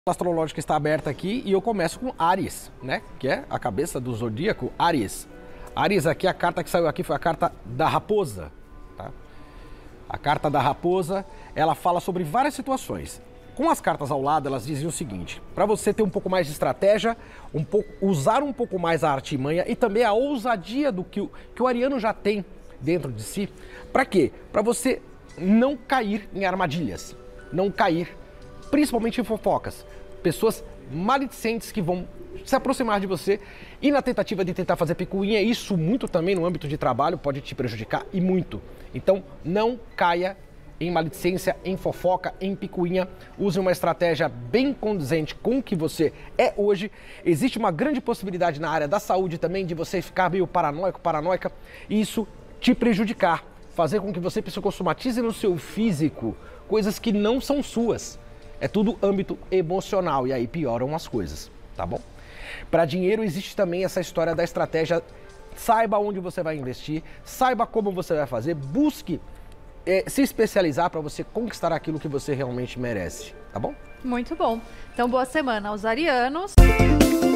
Astrológica está aberta aqui e eu começo com Áries, né? Que é a cabeça do zodíaco, Áries. Áries aqui, a carta que saiu aqui foi a carta da raposa, tá? A carta da raposa, ela fala sobre várias situações. Com as cartas ao lado, elas dizem o seguinte: para você ter um pouco mais de estratégia, usar um pouco mais a artimanha e também a ousadia do que o ariano já tem dentro de si. Para quê? Para você não cair em armadilhas, não cair principalmente em fofocas, pessoas maledicentes que vão se aproximar de você e na tentativa de tentar fazer picuinha, isso muito também no âmbito de trabalho pode te prejudicar e muito. Então não caia em maledicência, em fofoca, em picuinha, use uma estratégia bem condizente com o que você é hoje. Existe uma grande possibilidade na área da saúde também de você ficar meio paranoico, paranoica e isso te prejudicar, fazer com que você psicossomatize no seu físico coisas que não são suas. É tudo âmbito emocional e aí pioram as coisas, tá bom? Para dinheiro existe também essa história da estratégia, saiba onde você vai investir, saiba como você vai fazer, busque se especializar para você conquistar aquilo que você realmente merece, tá bom? Muito bom. Então boa semana aos arianos.